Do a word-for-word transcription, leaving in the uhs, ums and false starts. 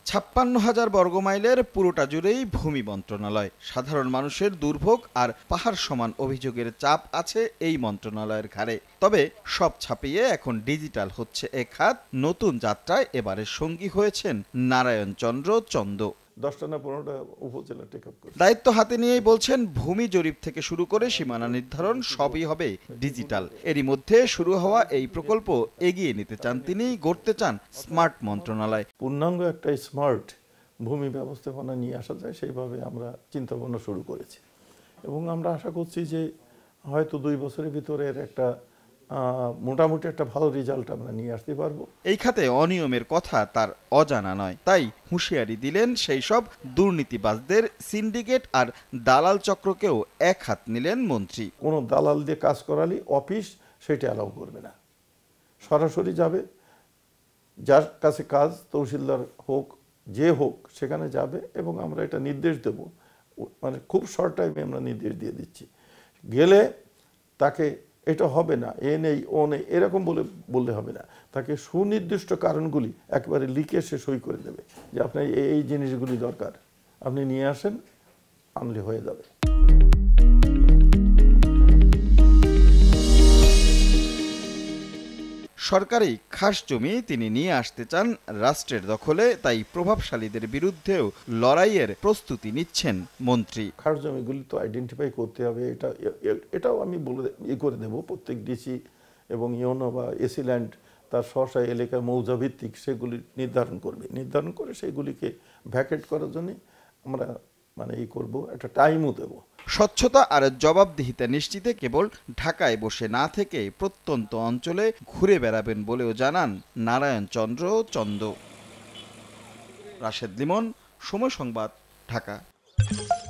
ছাপ্পান্ন হাজার বর্গমাইলের পুরোটা জুড়েই ভূমি মন্ত্রণালয়। সাধারণ মানুষের দুর্ভোগ আর পাহাড় সমান অভিযোগের চাপ আছে এই মন্ত্রণালয়ের ঘাড়ে। তবে সব ছাপিয়ে এখন ডিজিটাল হচ্ছে এক হাত। নতুন যাত্রায় এবারে সঙ্গী হয়েছেন নারায়ণ চন্দ্র চন্দ। দশটা না পনেরোটা উপজেলা টেক আপ করে দায়িত্ব হাতে নিয়েই বলছেন, ভূমি জরিপ থেকে শুরু করে সীমানা নির্ধারণ সবই হবে ডিজিটাল। এরই মধ্যে শুরু হওয়া এই প্রকল্প এগিয়ে নিতে চান তিনি, গড়তে চান স্মার্ট মন্ত্রণালয়। পূর্ণাঙ্গ একটা স্মার্ট ভূমি ব্যবস্থাপনা নিয়ে আসা যায় সেইভাবে আমরা চিন্তা ভাবনা শুরু করেছি এবং আমরা আশা করছি যে হয়তো দুই বছরের ভিতরে এর একটা মোটামুটি একটা ভালো রেজাল্ট আমরা নিয়ে আসতে পারবো। এই খাতে অনিয়মের কথা তার অজানা নয়, তাই হুঁশিয়ারি দিলেন সেই সব দুর্নীতিবাজদের। সিন্ডিকেট আর দালাল চক্রকেও এক হাত নিলেন মন্ত্রী। কোনো দালাল দিয়ে কাজ করালে অফিস সেটা অ্যালাউ করবে না, সরাসরি যাবে যার কাছে কাজ, তহসিলদার হোক যে হোক সেখানে যাবে এবং আমরা এটা নির্দেশ দেব, মানে খুব শর্ট টাইমে আমরা নির্দেশ দিয়ে দিচ্ছি। গেলে তাকে এটা হবে না, এ নেই ও নেই এরকম বলে বললে হবে না, তাকে সুনির্দিষ্ট কারণগুলি একেবারে লিখে সে সই করে দেবে যে আপনার এই জিনিসগুলি দরকার, আপনি নিয়ে আসেন, আনলে হয়ে যাবে। সরকারি খাস জমি তিনি নিয়ে আসতে চান রাষ্ট্রের দখলে, তাই প্রভাবশালীদের বিরুদ্ধেও লড়াইয়ের প্রস্তুতি নিচ্ছেন মন্ত্রী। খাস জমিগুলি তো আইডেন্টিফাই করতে হবে, এটা এটাও আমি বলে ই করে দেবো প্রত্যেক ডিসি এবং ইউনো বা এসি ল্যান্ড তার স্ব-স্ব এলাকায় মৌজা ভিত্তিক সেগুলি নির্ধারণ করবে, নির্ধারণ করে সেগুলিকে ভ্যাকেট করার জন্য আমরা মানে ই করবো, একটা টাইমও দেবো। স্বচ্ছতা আর জবাবদিহিতা নিশ্চিতে কেবল ঢাকায় বসে না থেকে প্রত্যন্ত অঞ্চলে ঘুরে বেড়াবেন বলেও জানান নারায়ণ চন্দ্র চন্দ। রাশেদ লিমন, সময় সংবাদ, ঢাকা।